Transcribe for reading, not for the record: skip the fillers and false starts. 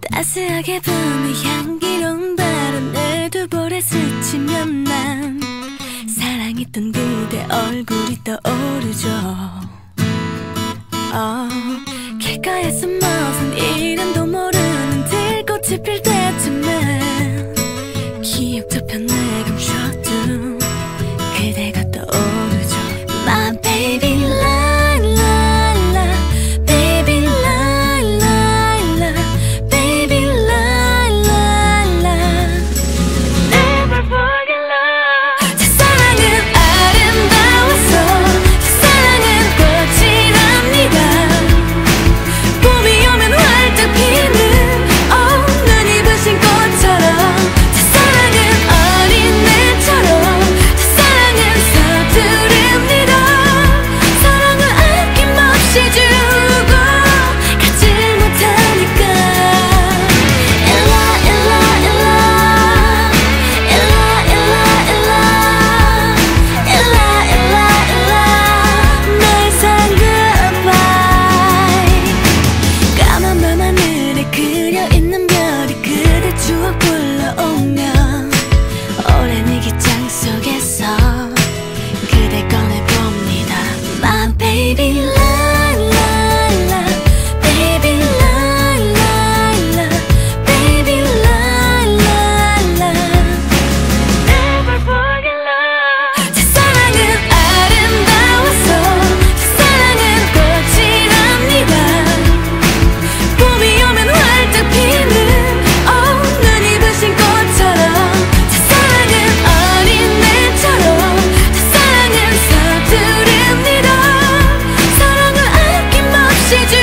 따스하게 부는 향기로운 바람에 두 볼에 스치면 난 사랑했던 그대 얼굴이 떠오르죠. 길가에서 무슨 이름도 모르는 들꽃이 필 때쯤에 기억 저편에 감춰둔 그대가 떠오르죠. My baby la la la, baby la la la, baby la la la. Never forget love. 제 사랑은 아름다워서 제 사랑은 꽃이랍니다. 봄이 오면 활짝 피는 눈이 부신 꽃처럼 제 사랑은 어린애처럼 제 사랑은 서투릅니다. 사랑을 아낌없이 주고 갖지 못하니까 일라 일라 일라 일라 일라 일라 일라 일라 일라 나의 사랑 goodbye. 까만 밤하늘에 그려있는 별이 그대 추억 불러오면 오랜 일기장 속에서 그대 꺼내봅니다. My baby la la la, baby la la la, baby la la la. Never forget love. 제 사랑은 아름다워서 제 사랑은 꽃이랍니다. 봄이 오면 활짝 피는 눈이 부신 꽃처럼 제 사랑은 어린애처럼 제 사랑은 서투릅니다. 사랑을 아낌없이